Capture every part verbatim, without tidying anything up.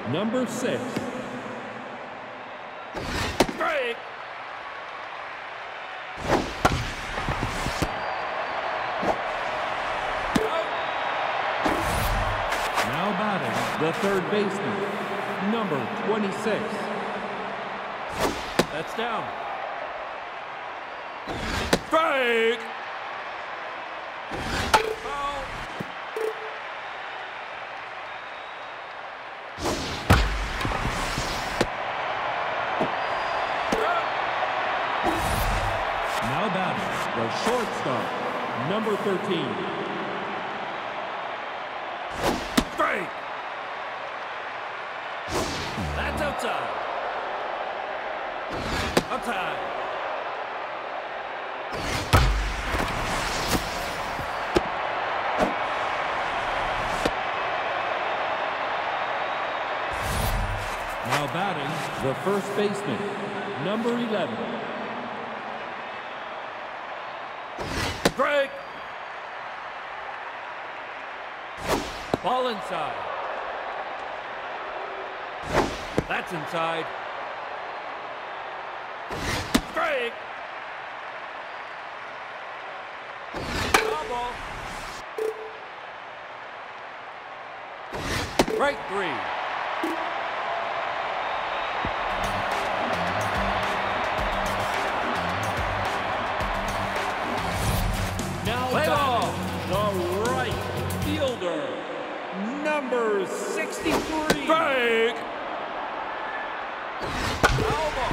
number six. Strike. Now batting, the third baseman, number twenty-six. That's down. Strike. Foul. Now batting, the shortstop, number thirteen. Strike. That's outside. Outside. Now batting, the first baseman, number eleven. Strike. Ball inside. That's inside. Strike. Foul ball. Strike three. Now Play batting, the right fielder, number sixty-three. Strike. Foul ball.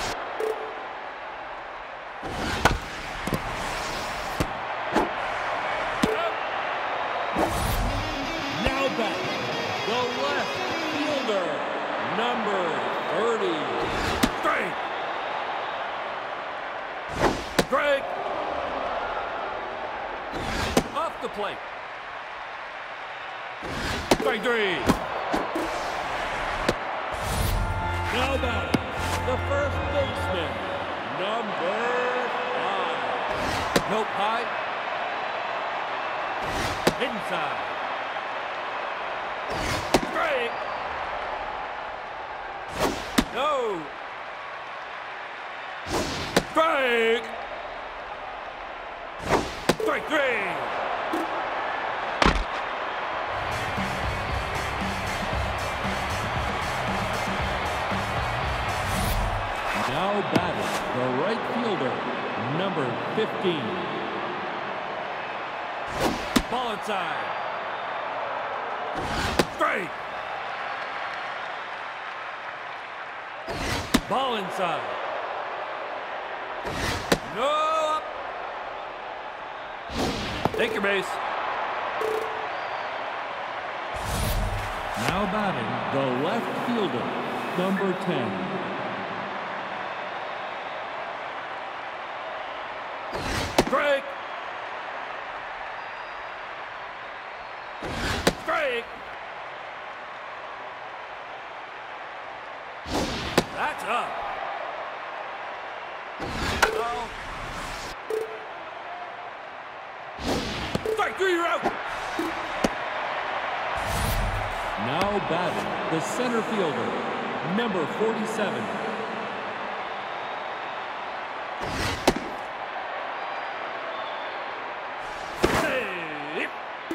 Now batting, the left fielder, number thirty. Strike. Strike. Off the plate. Strike three. Now batting, the first baseman, number five. Nope, high. Inside. Strike. No. Strike. Strike three. Now batting, the right fielder, number fifteen. Ball inside. Strike. Ball inside. No. Up. Take your base. Now batting, the left fielder, number ten. Strike. Strike. That's up. Oh. Strike three, you're out. Now batting, the center fielder, number forty-seven. Save.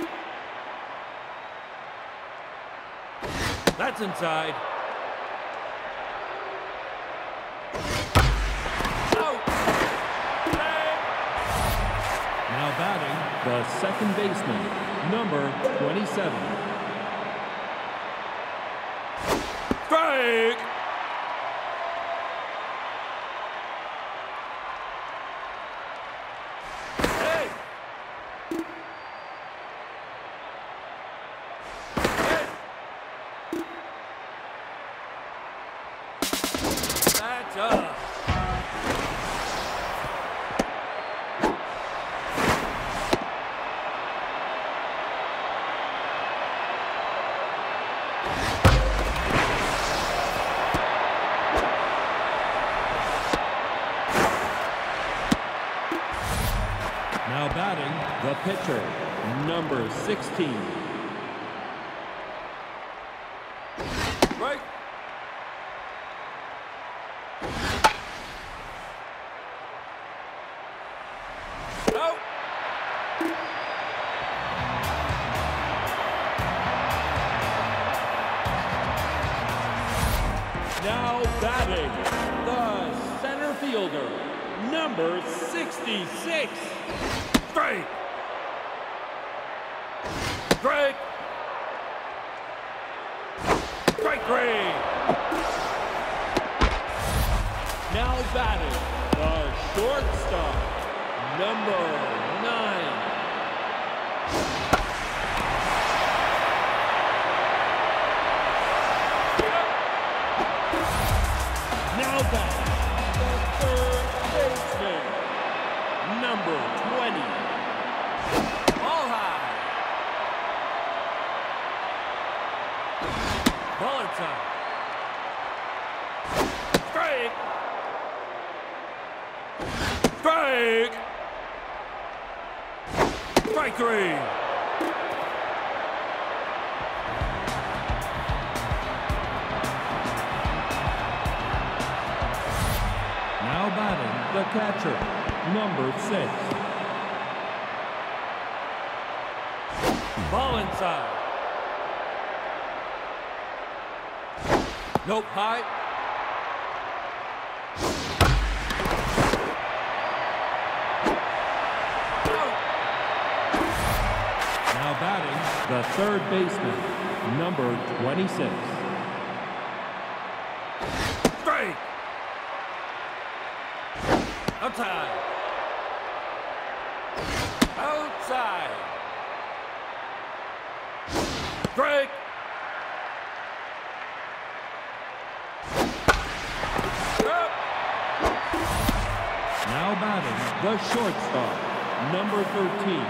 That's inside. Out. Save. Now batting, the second baseman, number twenty-seven. Strike. Hey. Hey. That's up. Now batting, the pitcher, number sixteen. Break. Out. Now batting, the center fielder, number sixty-six. Strike. Strike. Strike three. Now batting, the shortstop, number nine. Now batting, the third baseman, number twenty. Ball high. Ball inside. Strike. Strike. Strike three. Now batting, the catcher, number six. Ball inside. Nope, high. Out. Now batting, the third baseman, number twenty-six. Strike. Outside. Outside. Strike. Up. Now batting, the shortstop, number thirteen.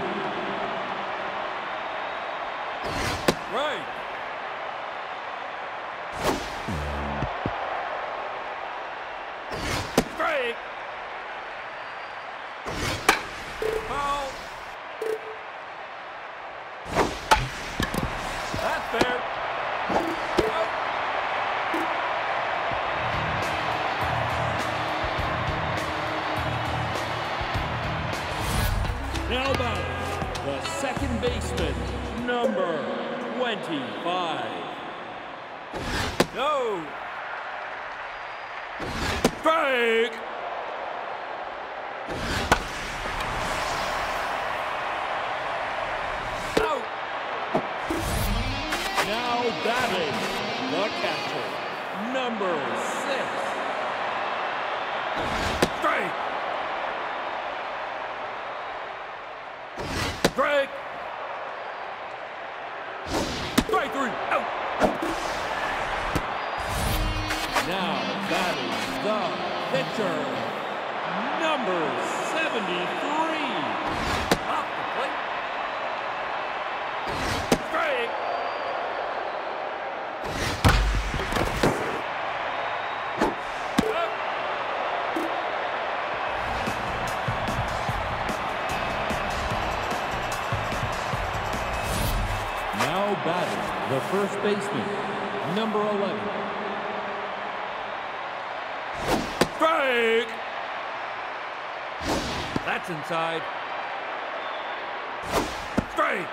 Right. Strike. Foul. That's fair. Out. Now batting, the second baseman, number twenty-five. No. Strike. Out. Now batting, the catcher, number six. Strike. Strike. Strike three. Out. Now batting, the pitcher, number seventy-three. Off the plate. Strike. Up. Now batting, the first baseman, number eleven. Strike. That's inside. Strike.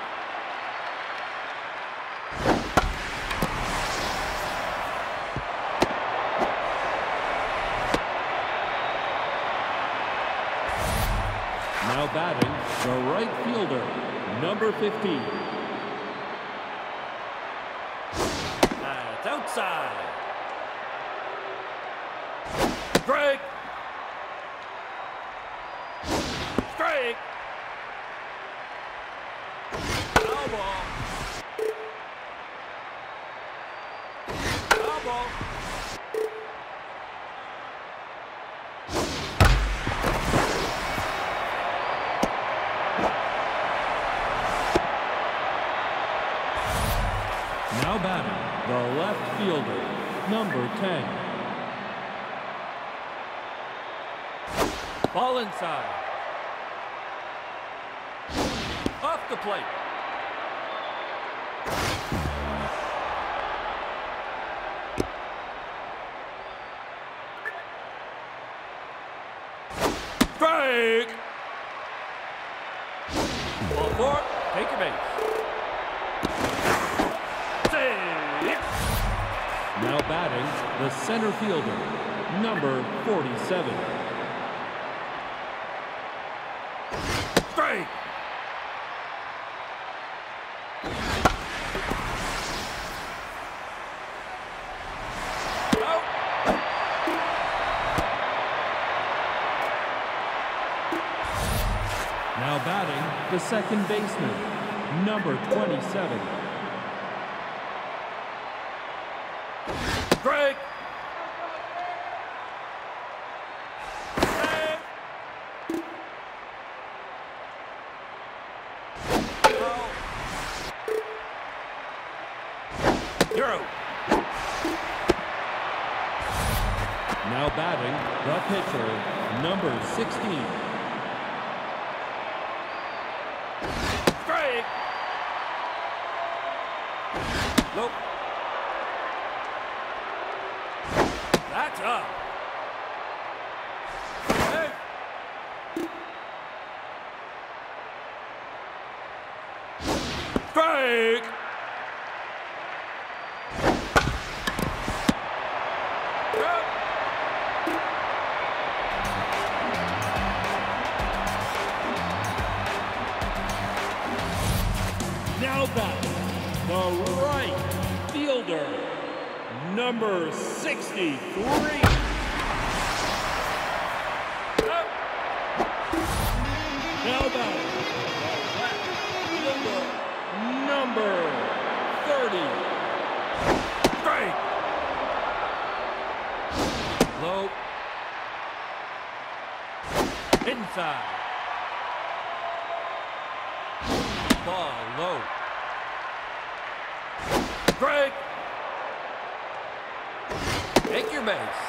Now batting, the right fielder, number fifteen. That's outside. Strike. Strike. Foul ball. Foul ball. Now batting, the left fielder, number ten. Ball inside. Off the plate. Now batting, the center fielder, number forty-seven. Strike. Out. Now batting, the second baseman, number twenty-seven. Strike. Save. Out. You're out. Now batting, the pitcher, number sixteen. Strike. Nope. That's up. Hey. Strike. Yep. Now batting, the right fielder, number sixty-three. Yep. Now batting, the left fielder, number thirty. Strike. Low. Inside. Ball low. Strike. Take your base.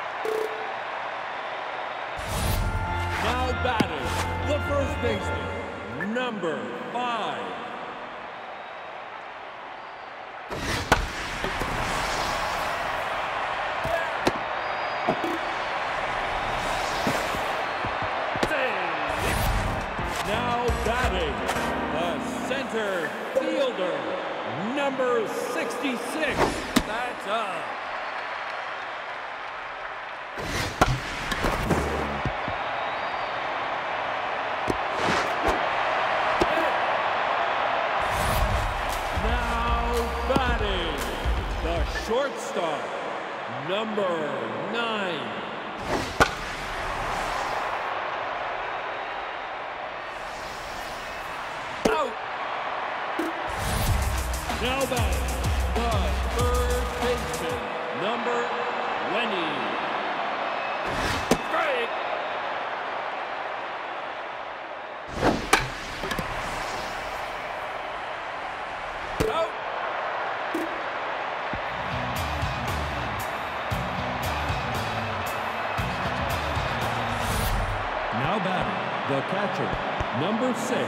Now batting, the first baseman, number five. Save. Now batting, the center fielder, number sixty-six. That's up. Now batting, the shortstop, number nine. Out. Now batting, the third baseman, number twenty. Strike. Out. Now batting, the catcher, number six.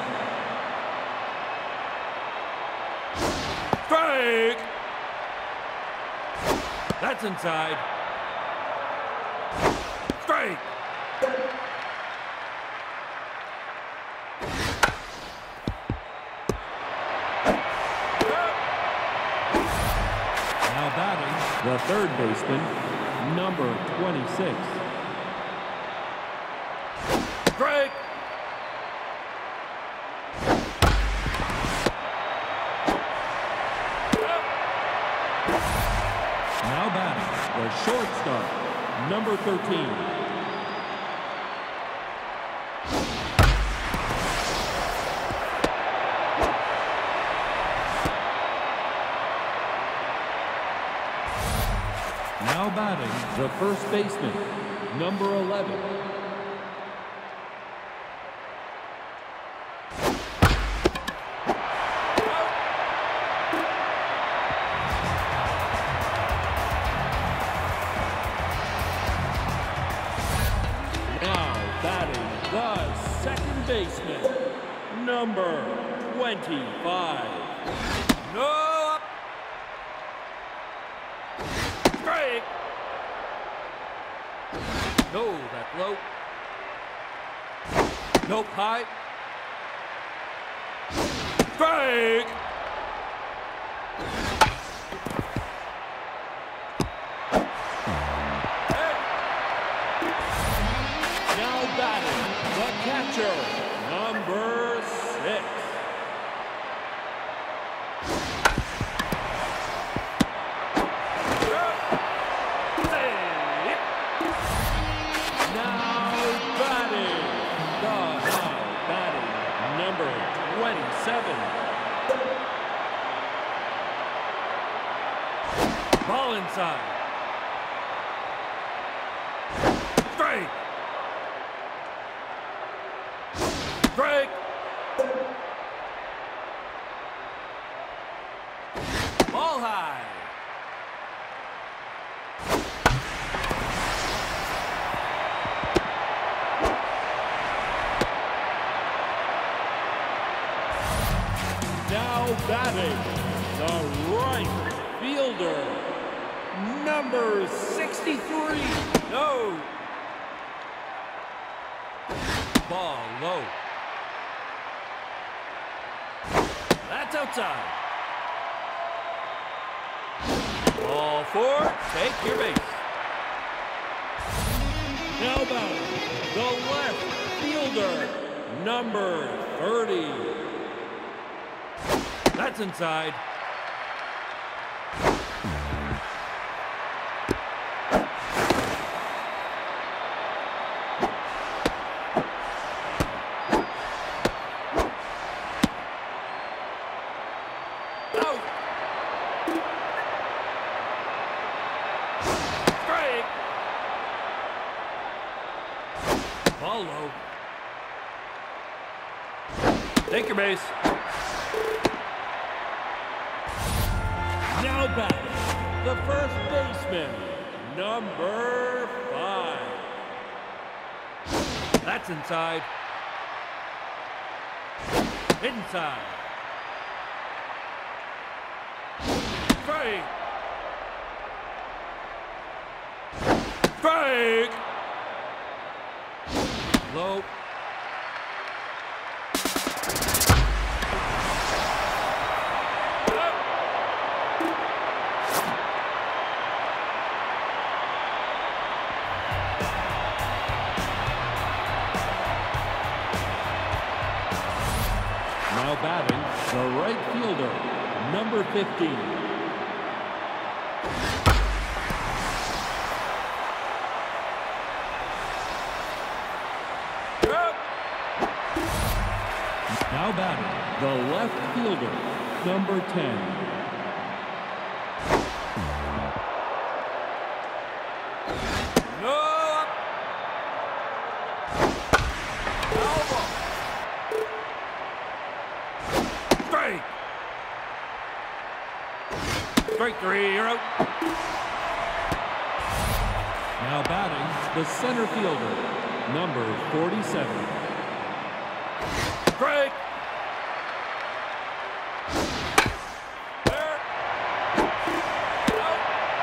Strike. That's inside. Strike. Now batting, the third baseman, number twenty-six. Strike. Now batting, the shortstop, number thirteen. Now batting, the first baseman, number eleven. Now batting, the second baseman, number twenty-five. No up. Strike. No, that's low. Nope, high. Strike. Ball inside. Strike. Strike. Ball high. Now batting, the right fielder, number sixty-three. No. Ball low. That's outside. Ball four, take your base. Now batting, the left fielder, number thirty. That's inside. Out. Strike. Ball low. Take your base. Now batting, the first baseman, number five. That's inside. Inside. Strike. Strike. Low. Now batting, the right fielder, number fifteen. Now batting, the left fielder, number ten. No up. Foul ball. Strike. Strike three, you're out. Now batting, the center fielder, number forty-seven. Strike. There. Out.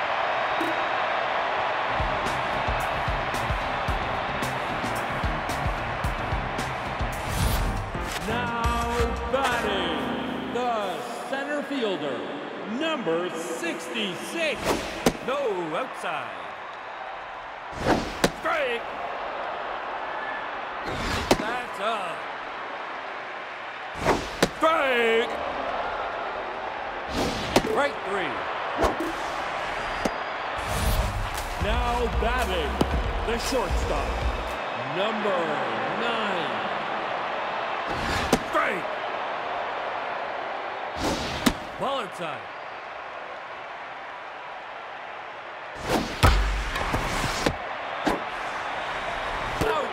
Now batting, the center fielder, number sixty-six. No, outside. Strike. That's up. Strike. Right three. Now batting, the shortstop, number nine. Strike. Ball inside. Out.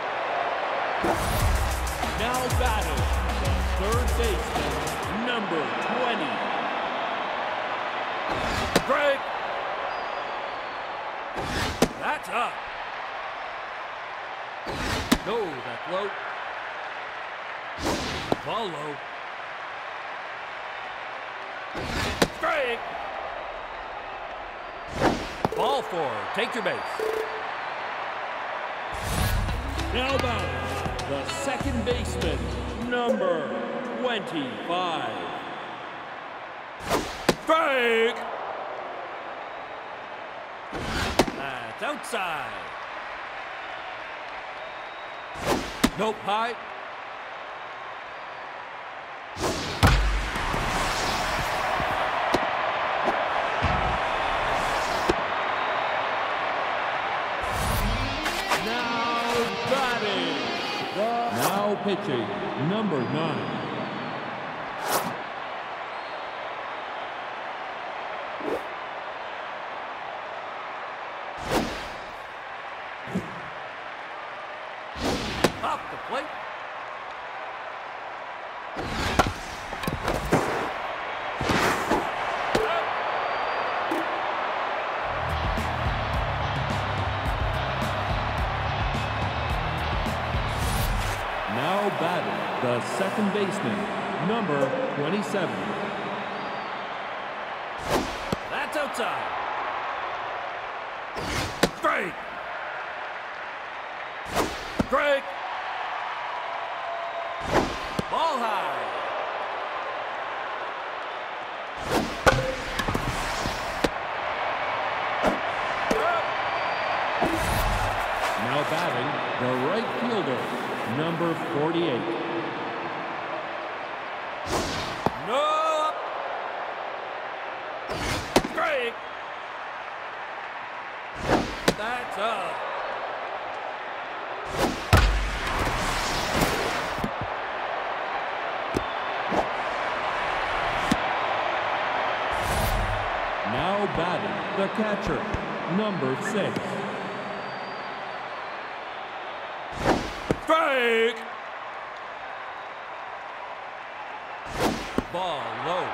Now batting, the third baseman, number twenty. Strike. That's up. No, that's low. Ball low. Strike. Ball four. Take your base. Now batting, the second baseman, number twenty-five. Strike. That's outside. Nope, high. Now batting, the now pitching, number nine. plate. Now batting, the second baseman, number twenty-seven. That's outside. Strike. Strike. Ball high. Now batting, the right fielder, number forty-eight. No up. Strike. That's up. Now batting, the catcher, number six. Strike. Ball low.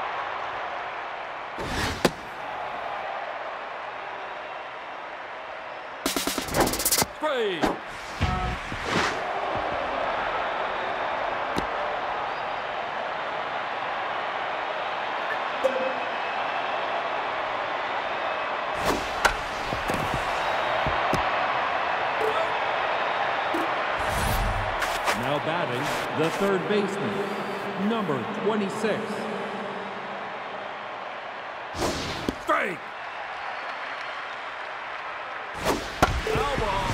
Strike. Now batting, the third baseman, number twenty-six. Strike. Foul ball.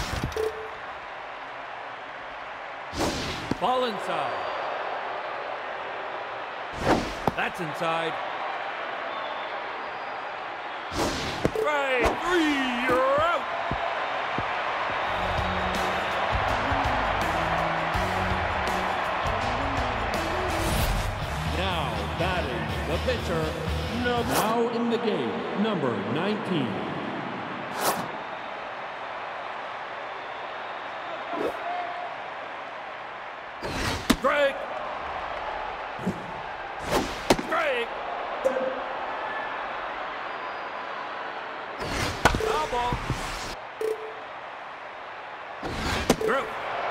Ball inside. That's inside. Strike three, you're out. Now batting, the pitcher, no, now in the game, number nineteen. Strike. Strike. Foul ball. Through.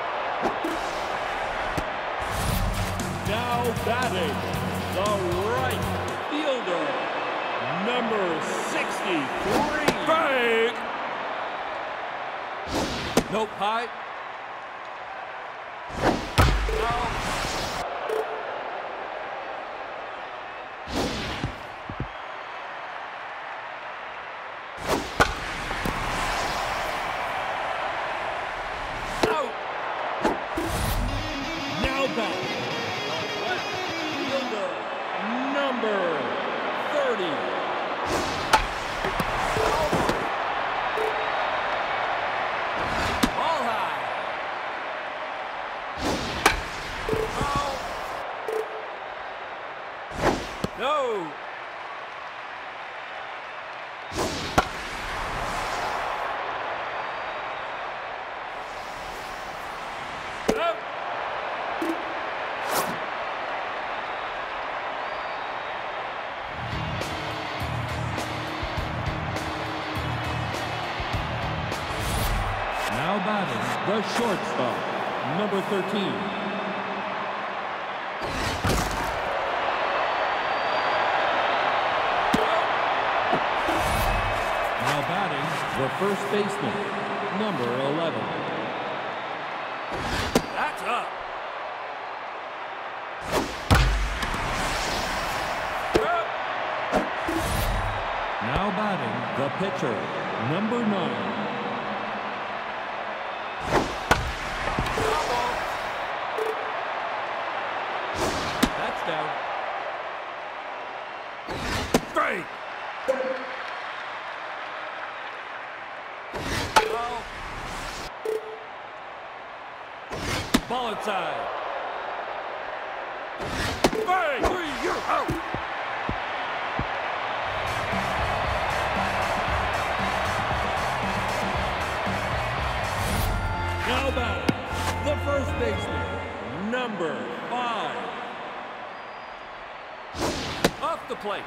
Now batting, the right fielder, number sixty-three. Strike. Nope, high. Foul. Out. Now batting, left fielder, number thirty. Ball high. Foul. No. Out. Now batting, the shortstop, number thirteen. Now batting, the first baseman, number eleven. That's up. Up. Now batting, the pitcher, number nine. Foul ball. That's down. Strike. Foul. Ball inside. Strike three, you're out. Now batting, the first baseman, number five. Off the plate.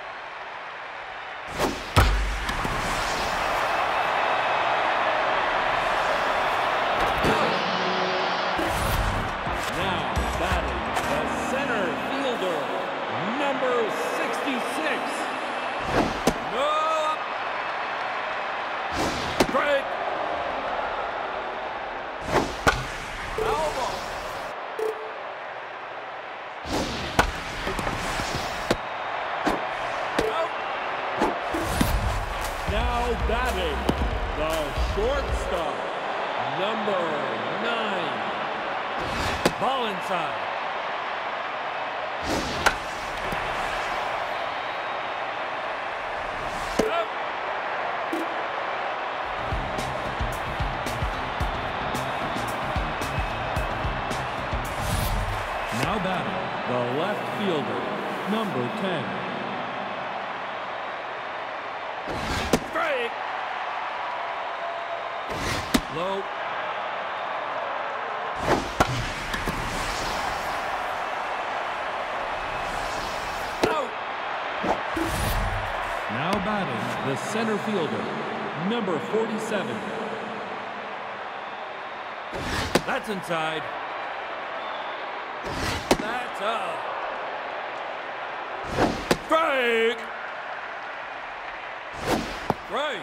Now batting the center fielder, number sixty-six. No. Break. Foul ball. Out. Now batting the shortstop, number nine. Ball inside. Out. Now batting the left fielder, number ten. Strike. Low. Out. Now batting the center fielder, number forty-seven. That's inside. That's up. Strike. Strike.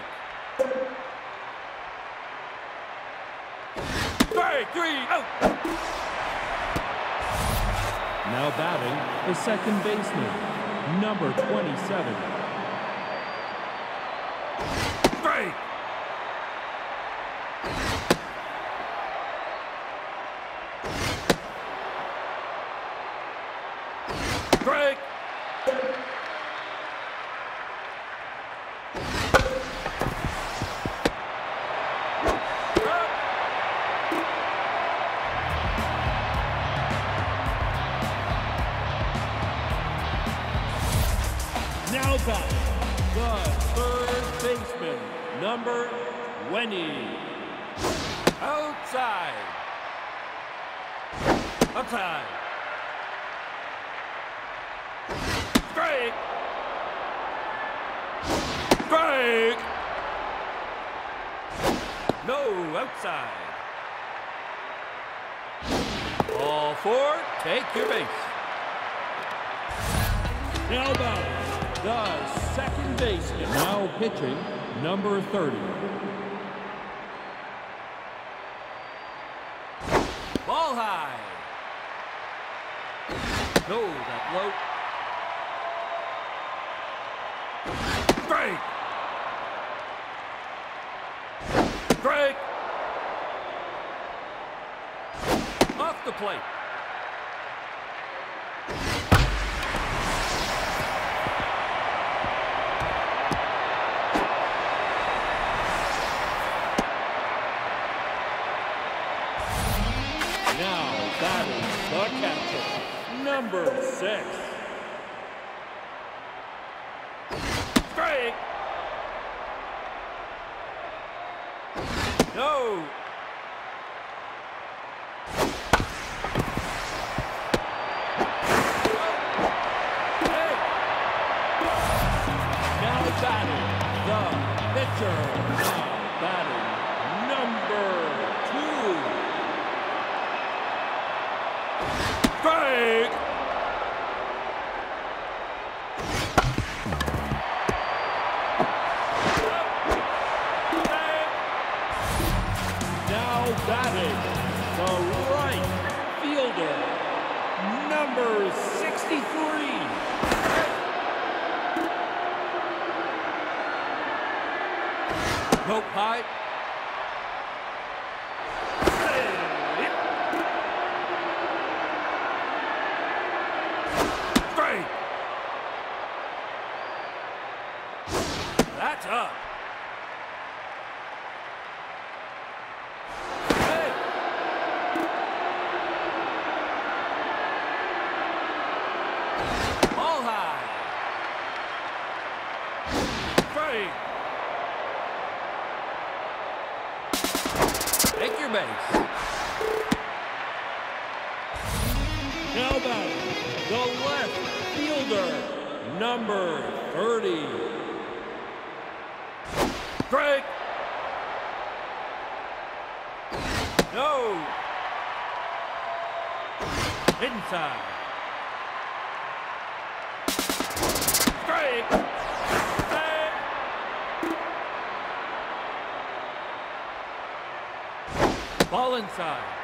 Strike three. Out. Now batting the second baseman, number twenty-seven. Strike. Strike. Now batting the third baseman, number twenty. Outside. Outside. Strike. Strike. No, outside. All four, take your base. Now batting the second baseman, now pitching, number thirty. Ball high. No, that low. Strike. Strike. Off the plate. Now batting the catcher, number six. Strike. No. Hey. Now batting the pitcher, now batting number two. Strike. Now batting the right fielder, number sixty-three. Nope, high. Strike. That's up. Hey. Ball high. Strike. Take your base. How about the left fielder, number thirty? Strike. No. Inside. Strike. Strike. Ball inside.